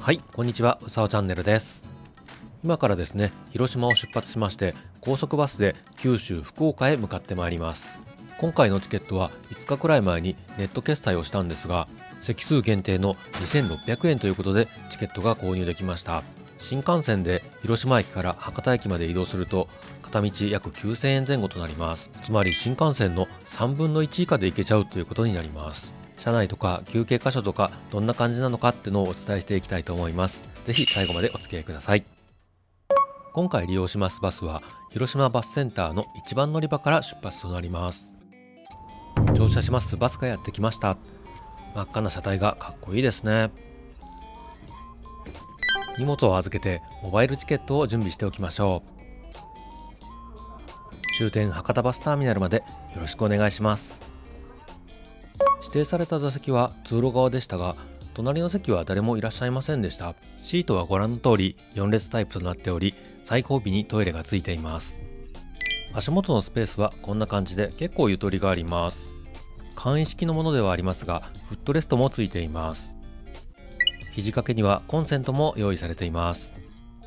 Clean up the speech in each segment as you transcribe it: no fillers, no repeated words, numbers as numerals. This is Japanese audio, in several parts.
はい、こんにちは、うさおチャンネルです。今からですね、広島を出発しまして、高速バスで九州福岡へ向かってまいります。今回のチケットは5日くらい前にネット決済をしたんですが、席数限定の2600円ということでチケットが購入できました。新幹線で広島駅から博多駅まで移動すると、片道約9000円前後となります。つまり新幹線の3分の1以下で行けちゃうということになります。車内とか休憩箇所とかどんな感じなのかってのをお伝えしていきたいと思います。ぜひ最後までお付き合いください。今回利用しますバスは広島バスセンターの一番乗り場から出発となります。乗車します。バスがやってきました。真っ赤な車体がかっこいいですね。荷物を預けてモバイルチケットを準備しておきましょう。終点博多バスターミナルまでよろしくお願いします。指定された座席は通路側でしたが、隣の席は誰もいらっしゃいませんでした。シートはご覧の通り4列タイプとなっており、最後尾にトイレがついています。足元のスペースはこんな感じで結構ゆとりがあります。簡易式のものではありますが、フットレストもついています。肘掛けにはコンセントも用意されています。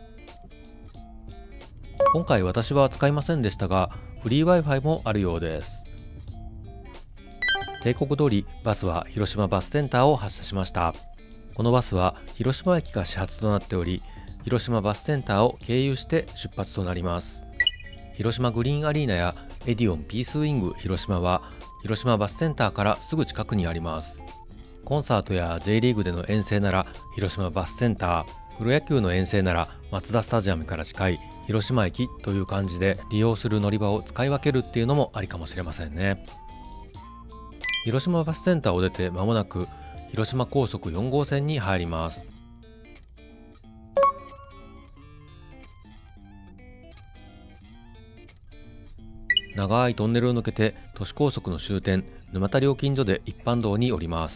今回私は使いませんでしたが、フリー Wi-Fi もあるようです。定刻通りバスは広島バスセンターを発車しました。このバスは広島駅が始発となっており、広島バスセンターを経由して出発となります。広島グリーンアリーナやエディオンピースウィング広島は広島バスセンターからすぐ近くにあります。コンサートや J リーグでの遠征なら広島バスセンター、プロ野球の遠征ならマツダスタジアムから近い広島駅という感じで利用する乗り場を使い分けるっていうのもありかもしれませんね。広島バスセンターを出て間もなく広島高速4号線に入ります。長いトンネルを抜けて都市高速の終点沼田料金所で一般道に降ります。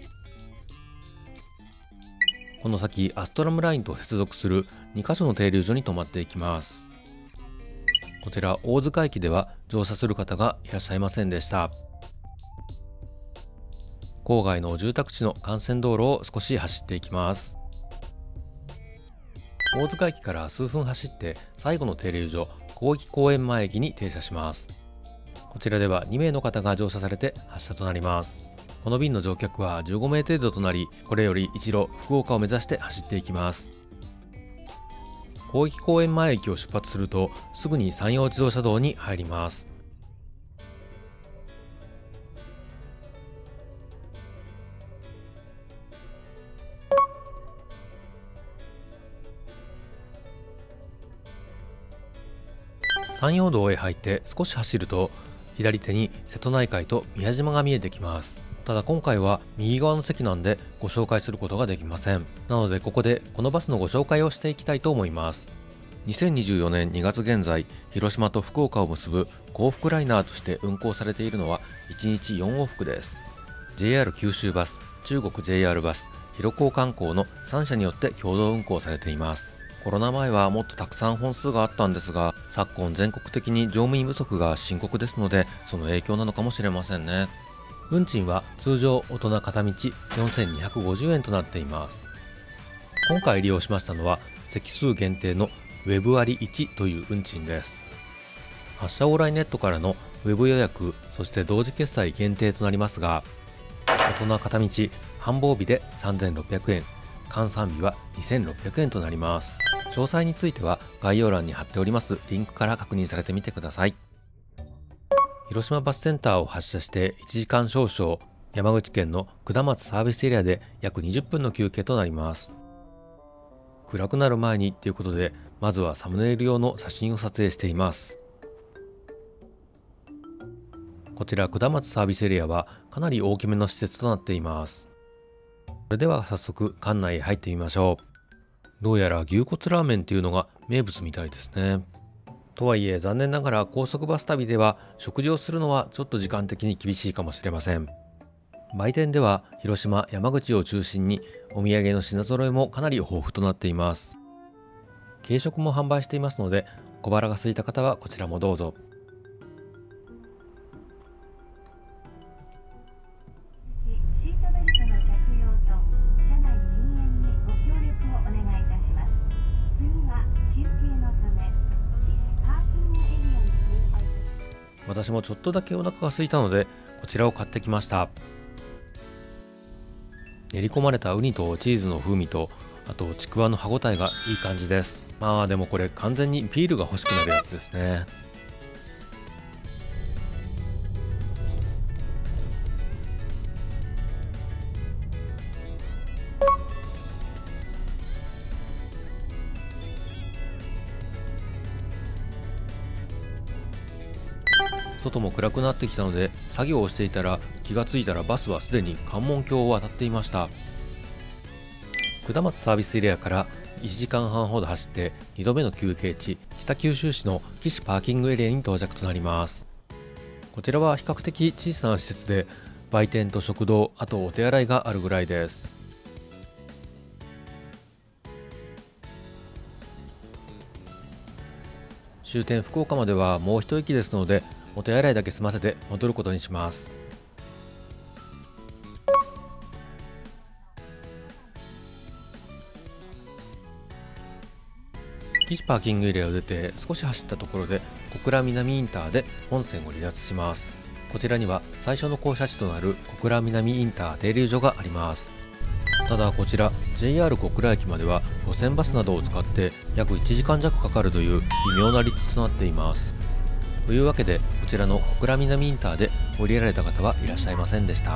この先アストラムラインと接続する2カ所の停留所に停まっていきます。こちら大塚駅では乗車する方がいらっしゃいませんでした。郊外の住宅地の幹線道路を少し走っていきます。大塚駅から数分走って最後の停留所広域公園前駅に停車します。こちらでは2名の方が乗車されて発車となります。この便の乗客は15名程度となり、これより一路福岡を目指して走っていきます。広域公園前駅を出発するとすぐに山陽自動車道に入ります。山陽道へ入って少し走ると左手に瀬戸内海と宮島が見えてきます。ただ今回は右側の席なんでご紹介することができません。なのでここでこのバスのご紹介をしていきたいと思います。2024年2月現在、広島と福岡を結ぶ幸福ライナーとして運行されているのは1日4往復です。 JR 九州バス、中国 JR バス、広港観光の3社によって共同運行されています。コロナ前はもっとたくさん本数があったんですが、昨今全国的に乗務員不足が深刻ですので、その影響なのかもしれませんね。運賃は通常大人片道4250円となっています。今回利用しましたのは席数限定のウェブ割1という運賃です。発車往来ネットからのウェブ予約、そして同時決済限定となりますが、大人片道繁忙日で3600円、換算日は2600円となります。詳細については概要欄に貼っておりますリンクから確認されてみてください。広島バスセンターを発車して1時間少々、山口県の下松サービスエリアで約20分の休憩となります。暗くなる前にということで、まずはサムネイル用の写真を撮影しています。こちら下松サービスエリアはかなり大きめの施設となっています。それでは早速館内へ入ってみましょう。どうやら牛骨ラーメンというのが名物みたいですね。とはいえ残念ながら高速バス旅では食事をするのはちょっと時間的に厳しいかもしれません。売店では広島、山口を中心にお土産の品揃えもかなり豊富となっています。軽食も販売していますので、小腹が空いた方はこちらもどうぞ。 シートベルトの着用と車内禁煙にご協力私もちょっとだけお腹が空いたのでこちらを買ってきました。練り込まれたウニとチーズの風味と、あとちくわの歯ごたえがいい感じです。まあでもこれ完全にビールが欲しくなるやつですね。外も暗くなってきたので作業をしていたら、気がついたらバスはすでに関門橋を渡っていました。下松サービスエリアから1時間半ほど走って2度目の休憩地、北九州市の岸パーキングエリアに到着となります。こちらは比較的小さな施設で、売店と食堂、あとお手洗いがあるぐらいです。終点福岡まではもう一駅ですので、お手洗いだけ済ませて戻ることにします。岸パーキングエリアを出て少し走ったところで小倉南インターで本線を離脱します。こちらには最初の降車地となる小倉南インター停留所があります。ただこちら JR 小倉駅までは路線バスなどを使って約1時間弱かかるという微妙な立地となっています。というわけでこちらの小倉南インターで降りられた方はいらっしゃいませんでした。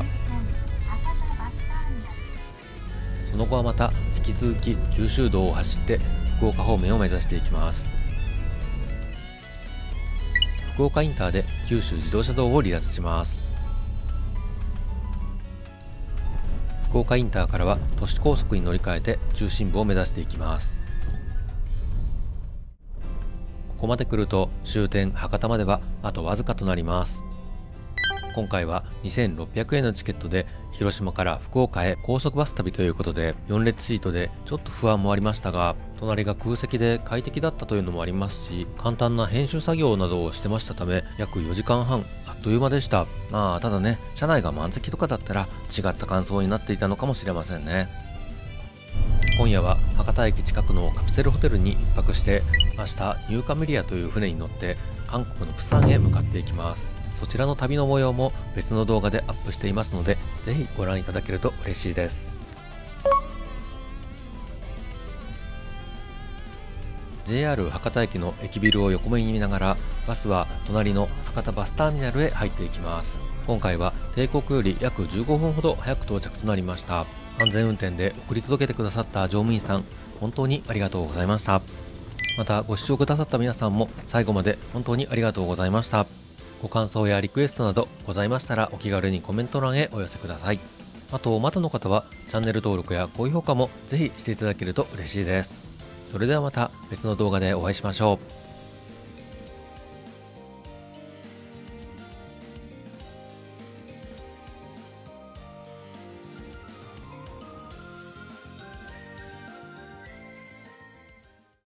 その後はまた引き続き九州道を走って福岡方面を目指していきます。福岡インターで九州自動車道を離脱します。福岡インターからは都市高速に乗り換えて中心部を目指していきます。ここまで来ると終点博多まではあとわずかとなります。今回は2600円のチケットで広島から福岡へ高速バス旅ということで、4列シートでちょっと不安もありましたが、隣が空席で快適だったというのもありますし、簡単な編集作業などをしてましたため約4時間半あっという間でした。まあただね、車内が満席とかだったら違った感想になっていたのかもしれませんね。今夜は博多駅近くのカプセルホテルに1泊して、明日ニューカメリアという船に乗って韓国のプサンへ向かっていきます。そちらの旅の模様も別の動画でアップしていますので、ぜひご覧いただけると嬉しいです。 JR 博多駅の駅ビルを横目に見ながら、バスは隣の博多バスターミナルへ入っていきます。今回は定刻より約15分ほど早く到着となりました。安全運転で送り届けてくださった乗務員さん、本当にありがとうございました。またご視聴くださった皆さんも最後まで本当にありがとうございました。ご感想やリクエストなどございましたらお気軽にコメント欄へお寄せください。あとまだの方はチャンネル登録や高評価もぜひしていただけると嬉しいです。それではまた別の動画でお会いしましょう。